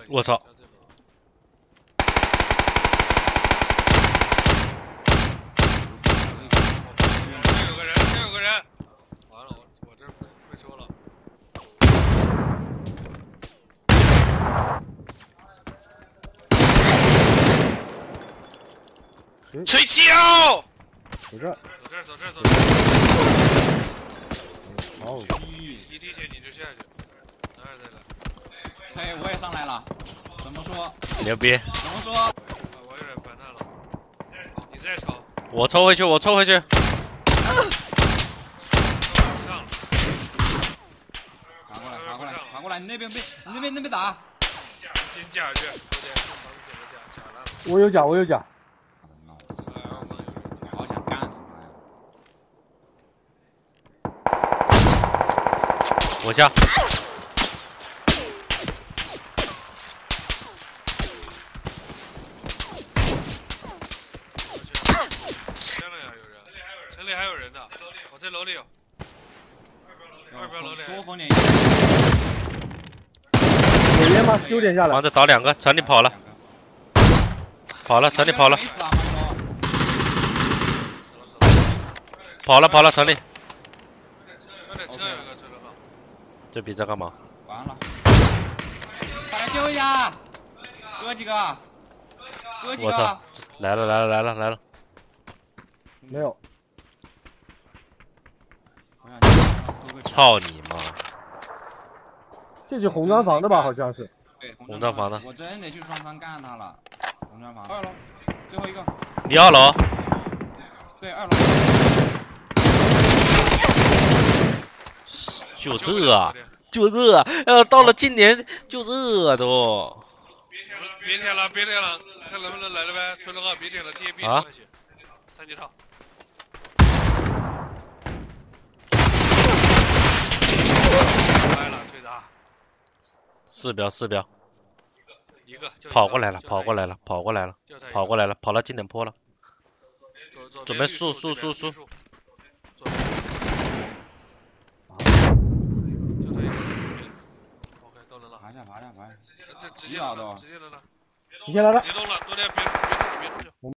我操！ 这有个人，这有个人！完了，我这被收了。吹气哦！ 走这儿， 走这儿。 好， 一滴血你就下去，哪儿再来？ 切，我也上来了。怎么说？ 牛逼！ 怎么说？ 我有点烦他了。你再吵。 我抽回去，我抽回去。 爬过来，你那边打。 金甲去， 我有甲，我有甲。 你好想干死他呀！ 我下。 城里还有人呢，我在楼里有。二边楼里多封点。 有烟吗？丢点下来。 房子倒2个，城里跑了。城里跑了。跑了，城里。这比这干嘛？ 完了。快来救一下！哥几个。 我操！来了。 没有。 操你妈！ 这是红砖房的吧？好像是。 对， 红砖房的。 我真得去双仓干他了。红砖房。2楼，最后一个。 你2楼？ 对，2楼。 就这，到了今年就这都。 别舔了，看能不能来了呗？吹了个，别舔了，接必上去。3级套。来了，吹的。 4标。 一个。 跑过来了，跑到经典坡了。准备速。 爬下， 这直接来了。 你先来了。 别动了，多点，别动就。